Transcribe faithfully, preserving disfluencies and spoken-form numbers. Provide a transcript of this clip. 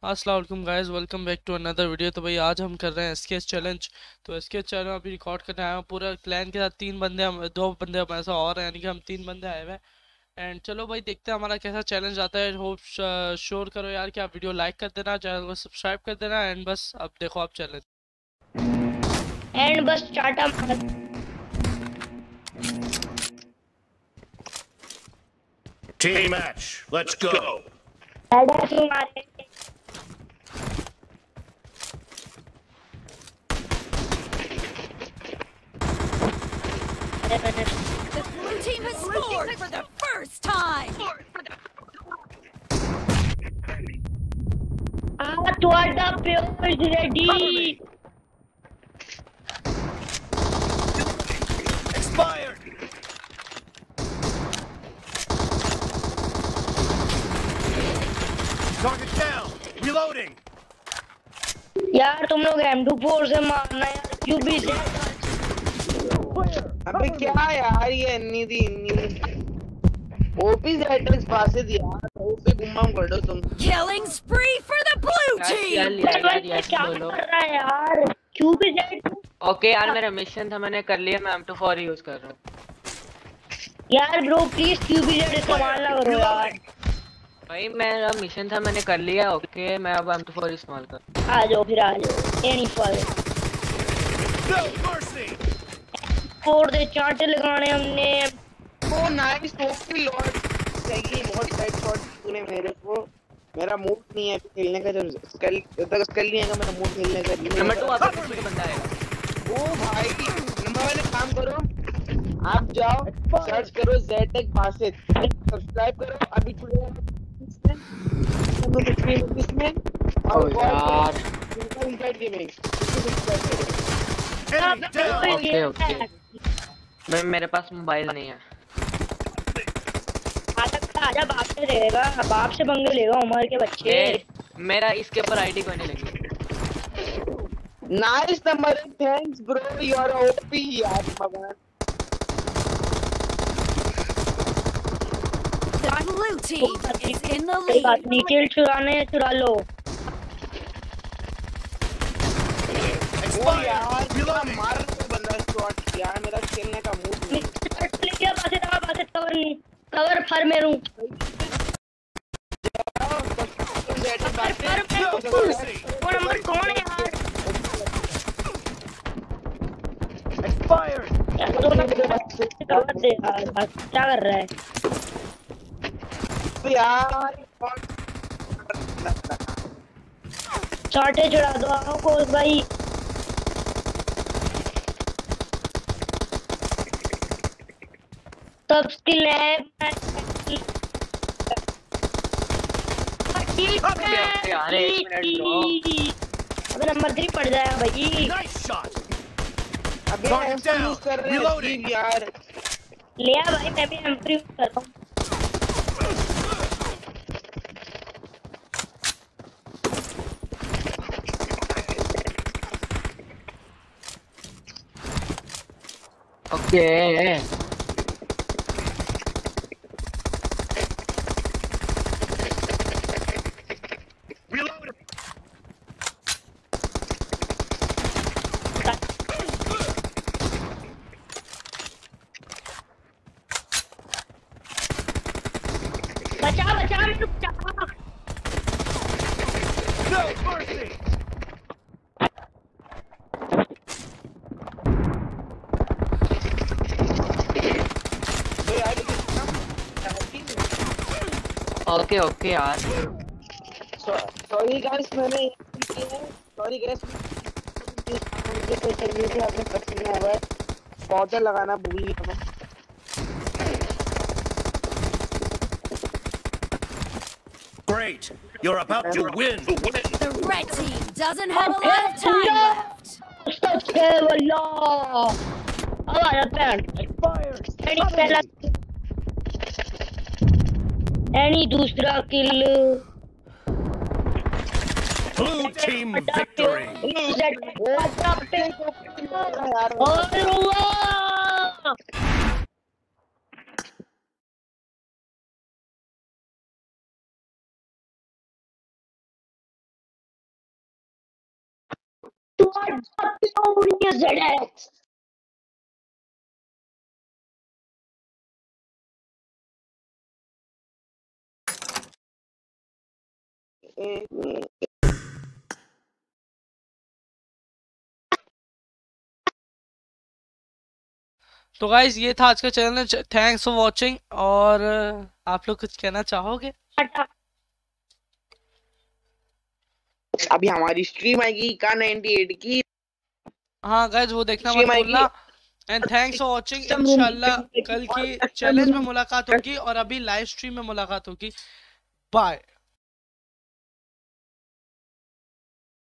अस्सलाम वालेकुम guys, welcome back to another video. तो भाई आज हम कर रहे हैं एसकेएस चैलेंज। तो एसकेएस चैलेंज अभी रिकॉर्ड करने आया हूँ पूरा क्लैन के साथ। तीन बंदे हम दो बंदे हमारे साथ और हैं, यानी कि हम तीन बंदे आए हुए हैं। एंड चलो भाई देखते हैं हमारा कैसा चैलेंज आता है। होप श्योर करो यार कि आप वीडियो लाइक कर देना, चैनल को सब्सक्राइब कर देना। एंड बस अब देखो आप चैलेंज एंड बस Tata. Team match, let's go. The blue team has scored for the first time. Ah, toward the pure is ready. Expired. Target down. Reloading. यार तुम लोग एम टू फोर से मारना यार, क्यों भी से अबे क्या यार ये अन्नी थी अन्नी ओपी जेटल्स पासे दिया ओपी बुम्बम कर दो तुम। Killing spree for the blue team. क्या कर रहा है यार, क्यों भी जेट। ओके यार मेरा मिशन था, मैंने कर लिया। मैं एम टू फोर यूज कर रहा हूँ यार ब्रो प्लीज क्यों भी जेट इस्तेमाल ना करो यार। भाई मेरा मिशन था, मैंने कर लिया। ओके मैं अब एम टू फोर इस्तेमाल कर। आ जाओ फिर आ जाओ, ये नहीं फल No mercy. फोड़ दे चांटे लगाने हमने। ओ नाइस ओपी लॉर्ड सही, बहुत टाइट शॉट तूने मेरे को। मेरा मूड नहीं है खेलने का, जब स्कल तक स्कल नहीं आएगा मेरा मूड खेलने का। नंबर टू आपका पीछे का बंदा आएगा। ओ भाई नंबर वन एक काम करो, आप जाओ सर्च करो ज़ेटेक बासित, सब्सक्राइब करो अभी छुड़ेगा इसमें। और यार इनवाइट गेमिंग सब्सक्राइब करो। ओके ओके मैं मेरे पास मोबाइल नहीं है। आजा बाप से रहेगा, बाप से पंगे लेगा उमर के बच्चे। ए, मेरा इसके ऊपर आईडी कोई नहीं लगी। Nice number, thanks bro, you are OP यार भगवान। The blue team is in the कोई बात lead. नहीं, किल चुराने चुरा लो। ओ यार reloading. मार बंदा शॉट यार, मेरा खेलने का मूड नहीं। लेके बासे दबा, बासे कवर नहीं, कवर फर में हूं। वो नंबर कौन है यार? Expired. यार दो नंबर कवर दे यार, बस क्या कर रहा है यार? शॉटे चुरा दो आओ को भाई। सब स्किल है अरे एक मिनट ब्रो, अबे नंबर थ्री पड़ जाएगा भाई। Nice shot. अबे Target ऐसा down. यूज कर रहे हैं Reloading. स्टीव यार। ले आ भाई, मैं भी एम्प्री कर रहा हूं। Okay Reloading. बचा बचा मेरे को बचा। No mercy. तो यार ओके ओके यार सॉरी गाइस, मैंने सॉरी गाइस मुझे कोई सर्विस से आपने पसंद नहीं आया, पौधा लगाना भूल गया मैं। Great. You're about to win. The red team doesn't have a lot of time left. सबसे वाला अब आ जाता है। Expired. एनी पहला एनी दूसरा किल। Blue team victory. और glorious Z X. तो गाइज ये था आज का चैलेंज। Thanks for watching. और आप लोग कुछ कहना चाहोगे? अभी हमारी स्ट्रीम आएगी का अट्ठानवे की। हाँ गाइज वो देखना मत भूलना। And thanks for watching. इंशाल्लाह कल की चैलेंज में मुलाकात होगी और अभी लाइव स्ट्रीम में मुलाकात होगी। बाय।